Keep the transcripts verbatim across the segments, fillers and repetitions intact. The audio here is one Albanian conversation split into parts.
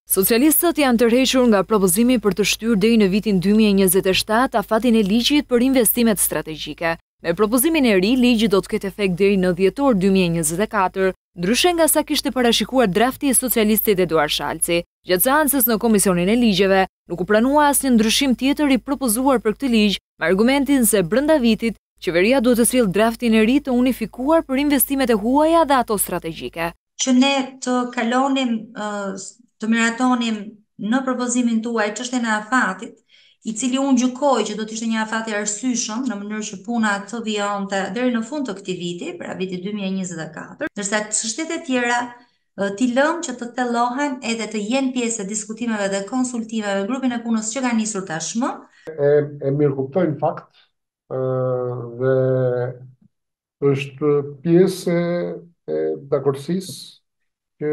Socialistët janë tërhequr nga propozimi për të shtyrë deri në vitin dy mijë e njëzet e shtatë afatin e ligjit për investimet strategjike. Me propozimin e ri, ligji do të ketë efekt deri në dhjetor dy mijë e njëzet e katër, ndryshe nga sa kishte parashikuar drafti i socialistit Eduard Shalci. Gjatë seancës në Komisionin e Ligjeve, nuk u pranua asnjë ndryshim tjetër i propozuar për këtë ligj, me argumentin se brenda vitit qeveria duhet të sjellë draftin e ri të unifikuar për investimet e huaja dhe ato strategjike. Që ne të kalonim, të miratonim në propozimin tuaj çështjen e afatit, i cili unë gjykoj që do të ishte një afat i arsyeshëm në mënyrë që puna të vijonte deri në fund të këtij viti, pra viti dy mijë e njëzet e katër, ndërsa çështjet e tjera t'i lëm që të thellohen edhe të jenë pjesë e diskutimeve dhe konsultimeve me grupin e punës që ka nisur tashmë. E, e mirë kuptojnë fakt dhe është pjesë e dakordësisë që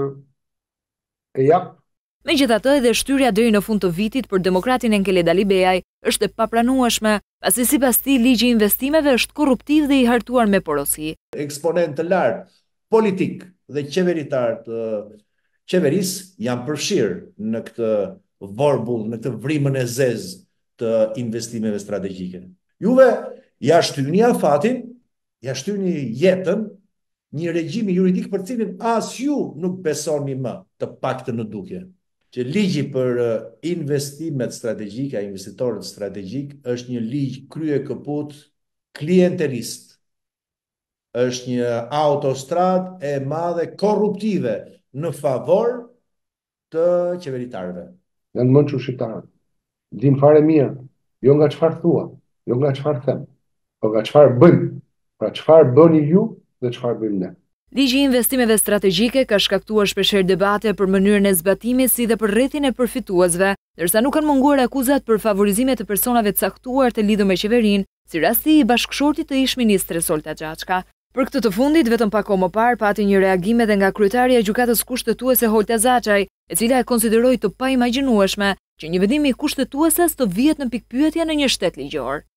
e jap. Megjithatë, edhe shtyrja deri në fund të vitit për demokratin Enkele Dalibeaj është e papranueshme, pasi sipas tij ligji i investimeve është korruptiv dhe i hartuar me porosi. Eksponent të lartë politik dhe qeveritar të qeverisë janë përfshirë në këtë vorbull, në këtë vrimën e zezë të investimeve strategjike. Juve ja shtyni afatin, ja shtyni jetën, një regjimi juridik për cilin as ju nuk besoni më, të paktën në dukje. Që ligji për investimet strategjike, investitorët strategjik, është një ligj krye këput klientelist. Është një autostrad e madhe korruptive në favor të qeveritarëve. Janë mençur shqiptarët. Din fare mirë, jo nga çfarë thua, jo nga çfarë them, por nga çfarë bëjmë. Pra çfarë bëni ju dhe çfarë bëjmë ne. Ligji i investimeve strategjike ka shkaktuar shpeshherë debate për mënyrën e zbatimit si dhe për rrethin e përfituesve, ndërsa nuk kanë munguar akuzat për favorizime të personave të caktuar të lidhur me qeverinë, si rasti i bashkëshortit të ish-ministres Olta Xhaçka. Për këtë të fundit, vetëm pak kohë më parë pati një reagim edhe nga kryetaria e gjykatës kushtetuese Holta Xhaçaj, e cila e konsideroi të paimagjinueshme që një vendim i kushtetueses të vihet në pikpyetje në një shtet ligjor.